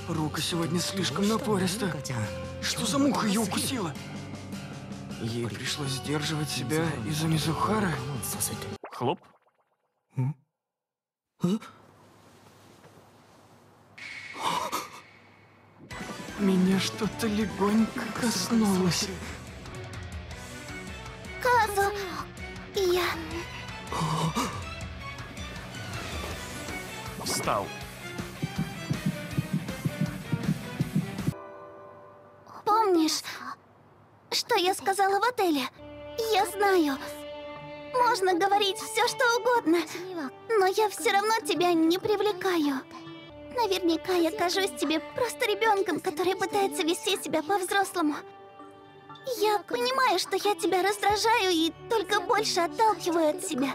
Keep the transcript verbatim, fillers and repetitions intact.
Рука сегодня слишком напориста. Что за муха ее укусила? Ей пришлось сдерживать себя из-за Мизухары. Хлоп. Меня что-то легонько коснулось. Казу, я... Встал. Помнишь, что я сказала в отеле? Я знаю. Можно говорить все, что угодно, но я все равно тебя не привлекаю. Наверняка я кажусь тебе просто ребенком, который пытается вести себя по-взрослому. Я понимаю, что я тебя раздражаю и только больше отталкиваю от себя.